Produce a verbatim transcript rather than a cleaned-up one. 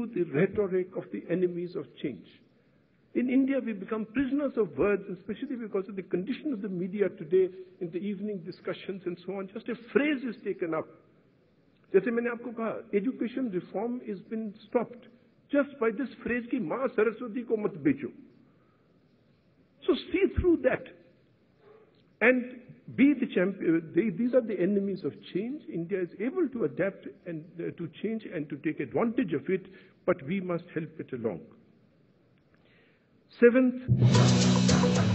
the rhetoric of the enemies of change. In India, we become prisoners of words, especially because of the condition of the media today, in the evening discussions and so on. Just a phrase is taken up. जैसे मैंने आपको कहा, education reform has been stopped just by this phrase कि माँ सरस्वती को मत बेचो. So see through that and be the champion. They, these are the enemies of change. India is able to adapt and uh, to change and to take advantage of it, but we must help it along. Seventh,